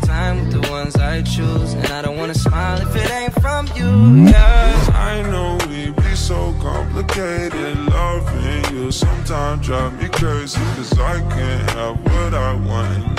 time with the ones I choose, and I don't wanna smile if it ain't from you, yeah. I know we be so complicated. Loving you sometimes drive me crazy, 'cause I can't have what I want.